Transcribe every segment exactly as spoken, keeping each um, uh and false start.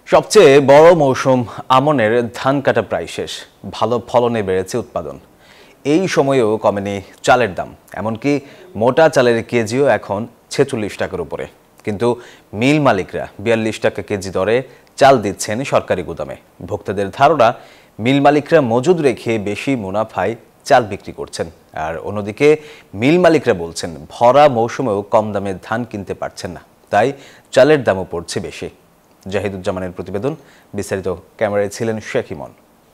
সবচেয়ে বড় মৌসুম আমনের ধান কাটা প্রায় শেষ। ভালো ফলনে বেড়েছে উৎপাদন। এই সময়েও কমেনি চালের দাম, এমনকি মোটা চালের কেজিও এখন ছেচল্লিশ টাকার উপরে। কিন্তু মিল মালিকরা বিয়াল্লিশ টাকা কেজি দরে চাল দিচ্ছেন সরকারি গুদামে। ভোক্তাদের ধারণা, মিল মালিকরা মজুদ রেখে বেশি মুনাফায় চাল বিক্রি করছেন। আর অন্যদিকে মিল মালিকরা বলছেন, ভরা মৌসুমেও কম দামে ধান কিনতে পারছেন না, তাই চালের দামও পড়ছে বেশি। জাহিদুজ্জামানের প্রতিবেদন, বিস্তারিত ক্যামেরায় ছিলেন শেখ ইমন।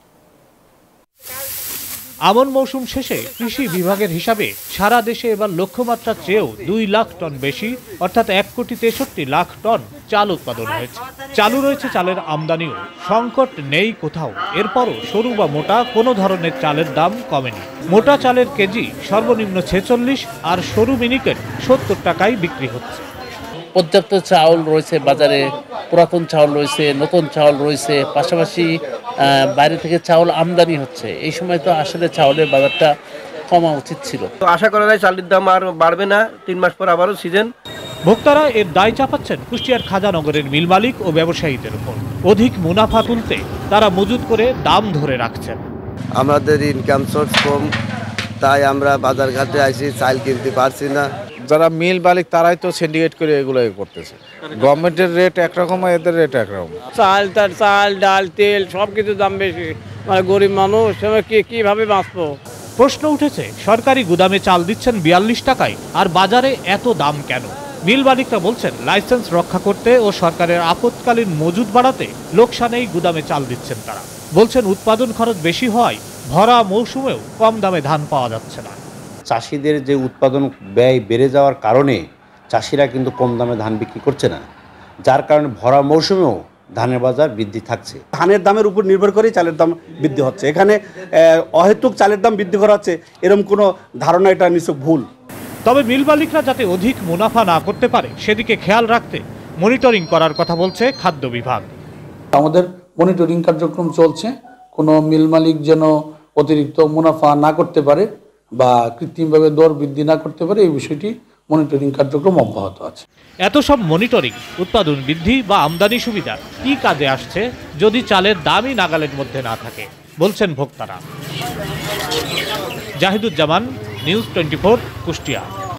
আমন মৌসুম শেষে কৃষি বিভাগের হিসাবে সারা দেশে এবার লক্ষ্যমাত্রার চেয়েও দুই লাখ টন বেশি, অর্থাৎ এক কোটি তেষট্টি লাখ টন চাল উৎপাদন হয়েছে। চালু রয়েছে চালের আমদানিও, সংকট নেই কোথাও। এরপরও সরু বা মোটা কোনো ধরনের চালের দাম কমেনি। মোটা চালের কেজি সর্বনিম্ন ছেচল্লিশ আর সরু মিনিকেট সত্তর টাকায় বিক্রি হচ্ছে। পর্যাপ্ত চাউল রয়েছে বাজারে, পুরাতন চাউল রয়েছে, নতুন চাউল রয়েছে, পাশাপাশি বাইরে থেকে চাউল আমদানি হচ্ছে। এই সময় তো আসলে চাউলের বাজারটা কমা উচিত ছিল। তো আশা করা যায় চালের দাম আর বাড়বে না, তিন মাস পর আবারও সিজন। ভোক্তারা এর দায় চাপাচ্ছেন কুষ্টিয়ার খাজানগরের মিল মালিক ও ব্যবসায়ীদের উপর। অধিক মুনাফা তুলতে তারা মজুত করে দাম ধরে রাখছেন। আমাদের ইনকাম সোর্স কম, তাই আমরা বাজারঘাটে আসি, চাল কিনতে পারছি না। যারা মিল মালিক তারাই তো সিন্ডিকেট করে এগুলো করতেছে। গভর্নমেন্টের রেট একরকম, এদের রেট একরকম। চাল তার চাল ডাল তেল সব কিছু দাম বেশি, মানে গরিব মানুষ কি কিভাবে বাঁচবো। প্রশ্ন উঠেছে, সরকারি গুদামে চাল দিচ্ছেন বিয়াল্লিশ টাকায়, আর বাজারে এত দাম কেন? মিল মালিকরা বলছেন, লাইসেন্স রক্ষা করতে ও সরকারের আপৎকালীন মজুদ বাড়াতে লোকসানেই গুদামে চাল দিচ্ছেন তারা। বলছেন, উৎপাদন খরচ বেশি হওয়ায় ভরা মৌসুমেও কম দামে ধান পাওয়া যাচ্ছে না। চাষিদের যে উৎপাদন ব্যয় বেড়ে যাওয়ার কারণে চাষিরা কিন্তু কম দামে ধান বিক্রি করছে না, যার কারণে ভরা মৌসুমেও ধানের বাজার বৃদ্ধি থাকছে। ধানের দামের উপর নির্ভর করেই চালের দাম বৃদ্ধি হচ্ছে। এখানে অহেতুক চালের দাম বৃদ্ধি করা হচ্ছে, এরকম কোনো ধারণা এটা নিশ্চয় ভুল। তবে মিল মালিকরা যাতে অধিক মুনাফা না করতে পারে সেদিকে খেয়াল রাখতে মনিটরিং করার কথা বলছে খাদ্য বিভাগ। আমাদের মনিটরিং কার্যক্রম চলছে, কোনো মিল মালিক যেন অতিরিক্ত মুনাফা না করতে পারে বা কৃত্রিমভাবে দর বৃদ্ধি না করতে পারে, এই বিষয়টি মনিটরিং কার্যক্রম অব্যাহত আছে। এত সব মনিটরিং উৎপাদন বৃদ্ধি বা আমদানি সুবিধা কি কাজে আসছে যদি চালের দামই নাগালের মধ্যে না থাকে, বলছেন ভোক্তারা। Zahiduzzaman, news twenty four, Kushtia.